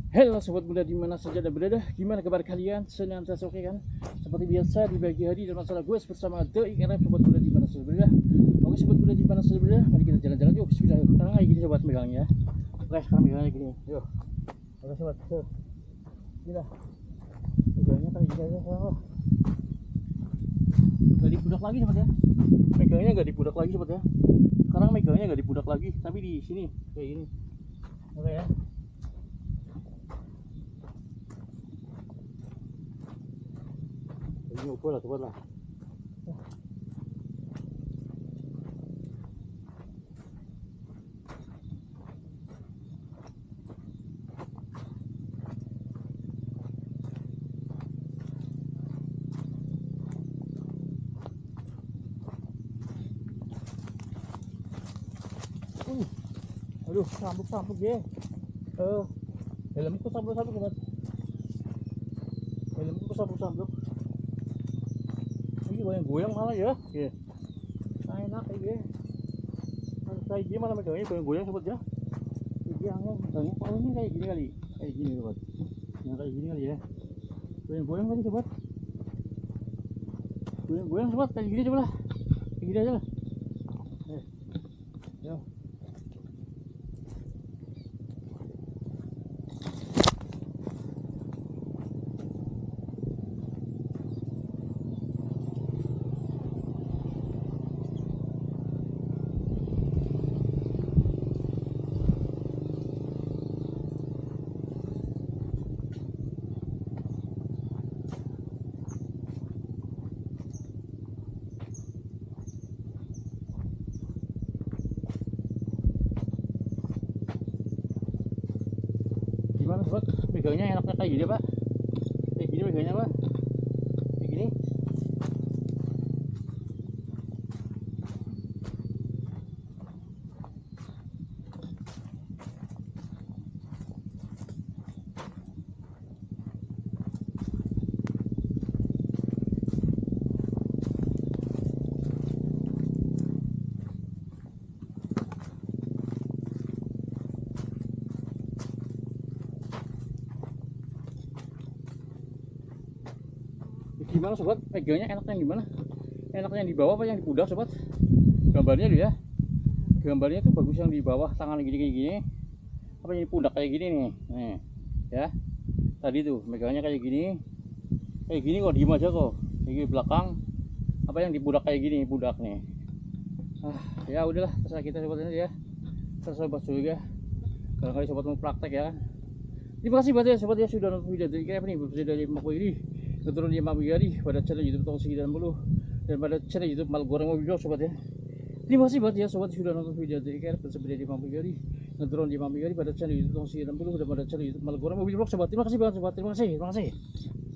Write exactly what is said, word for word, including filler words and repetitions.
Halo sobat muda di mana saja Anda berada, gimana kabar kalian? Senantiasa oke kan? Seperti biasa di pagi hari dan masalah gue bersama The I R F sobat muda di mana saja berada. Oke sobat muda di mana saja berada, mari kita jalan-jalan yuk. Bismillah yuk. Sekarang kayak gini sobat megangnya. Oke sekarang megangnya gini. Yuk. Oke sobat. Yuk. Gila. Megangnya kayak gini aja sekarang. Gak dibudak lagi sobat ya. Megangnya gak dibudak lagi sobat ya. Sekarang megangnya gak dibudak lagi, tapi di sini kayak gini. Oke ya. Ini ukur lah sobat lah. Uh, aduh, sambuk-sambuk ya. Eh, helmku sambuk-sambuk sobat. Helmku sambuk-sambuk. Ini goyang-goyang malah ya. Ya. Nah, enak kayak gini. Kalau kayak gini malah megangnya goyang-goyang sobat ya. Ini angin, megangnya kalau ini kayak gini kali. Kayak gini sobat. Yang kayak gini kali ya. Goyang-goyang kali sobat. Goyang-goyang sobat kayak gini coba lah. Kayak gini aja lah. Eh. Yo. Gimana sobat, megangnya enaknya kayak gini pak? Kayak gini megangnya pak? Kayak gini? Gimana sobat, megangnya enaknya gimana? Enaknya yang di bawah apa yang di pundak sobat? Gambarnya dulu ya. Gambarnya tuh bagus yang di bawah, tangan gini gini gini. Apa yang di pundak kayak gini nih. Nih, ya. Tadi tuh megangnya kayak gini. Kayak gini kok diem aja kok. Kayak gini belakang. Apa yang di pundak kayak gini, pundak nih. Ah, ya udahlah, terserah kita sobat ini ya. Terserah sobat juga. Kalau kali sobat mau praktek ya. Terima kasih buat ya sobat ya sudah nonton video dari kayak ini berbeda dari Mak ini. Keturun di Mak pada channel YouTube tahun sembilan puluh dan pada channel YouTube Mal Goreng Mobil Vlog sobat ya. Terima kasih buat ya sobat sudah nonton video dari kayak berbeda di Mak ini. Keturun di Mak pada channel YouTube tahun sembilan puluh dan pada channel YouTube Mal Goreng Mobil Vlog sobat. Terima kasih banget sobat. Terima kasih. Terima kasih.